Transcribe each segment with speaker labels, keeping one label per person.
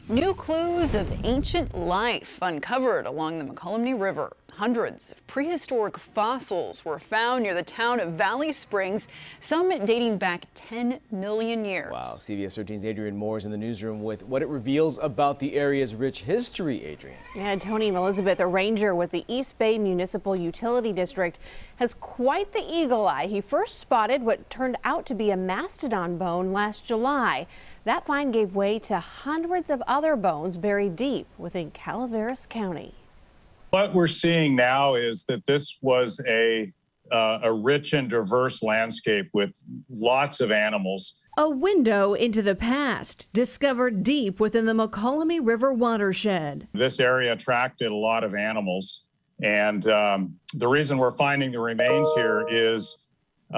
Speaker 1: New clues of ancient life uncovered along the Mokelumne River. Hundreds of prehistoric fossils were found near the town of Valley Springs, some dating back 10 million years.
Speaker 2: Wow, CBS 13's Adrian Moore is in the newsroom with what it reveals about the area's rich history, Adrian.
Speaker 3: Yeah, Tony and Elizabeth, a ranger with the East Bay Municipal Utility District, has quite the eagle eye. He first spotted what turned out to be a mastodon bone last July. That find gave way to hundreds of other bones buried deep within Calaveras County.
Speaker 4: What we're seeing now is that this was a rich and diverse landscape with lots of animals.
Speaker 5: A window into the past, discovered deep within the Mokelumne River watershed.
Speaker 4: This area attracted a lot of animals, and the reason we're finding the remains here is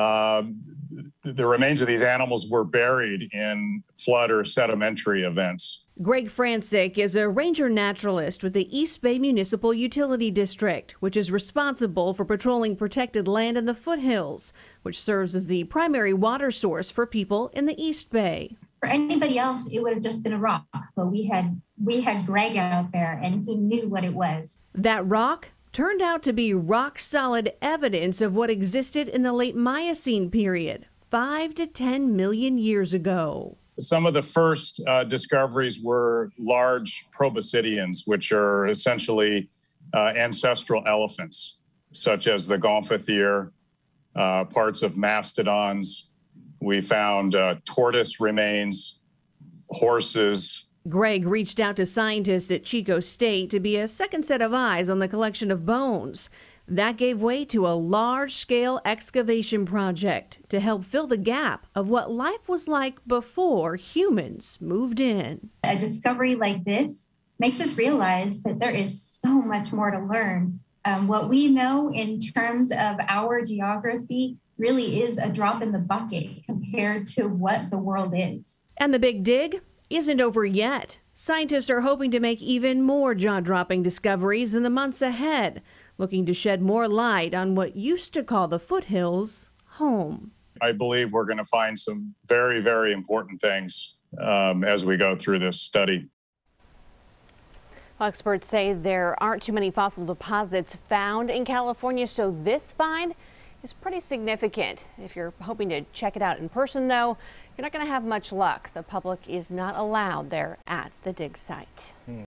Speaker 4: the remains of these animals were buried in flood or sedimentary events.
Speaker 5: Greg Francic is a ranger naturalist with the East Bay Municipal Utility District, which is responsible for patrolling protected land in the foothills, which serves as the primary water source for people in the East Bay.
Speaker 6: For anybody else, it would have just been a rock, but we had Greg out there, and he knew what it was.
Speaker 5: That rock turned out to be rock-solid evidence of what existed in the late Miocene period, 5 to 10 million years ago.
Speaker 4: Some of the first discoveries were large proboscideans, which are essentially ancestral elephants, such as the Gomphothere, parts of mastodons. We found tortoise remains, horses.
Speaker 5: Greg reached out to scientists at Chico State to be a second set of eyes on the collection of bones. That gave way to a large-scale excavation project to help fill the gap of what life was like before humans moved in.
Speaker 6: A discovery like this makes us realize that there is so much more to learn. What we know in terms of our geography really is a drop in the bucket compared to what the world is.
Speaker 5: And the big dig isn't over yet. Scientists are hoping to make even more jaw-dropping discoveries in the months ahead, looking to shed more light on what used to call the foothills home.
Speaker 4: I believe we're going to find some very, very important things as we go through this study.
Speaker 3: Well, experts say there aren't too many fossil deposits found in California, so this find is pretty significant. If you're hoping to check it out in person, though, you're not going to have much luck. The public is not allowed there at the dig site.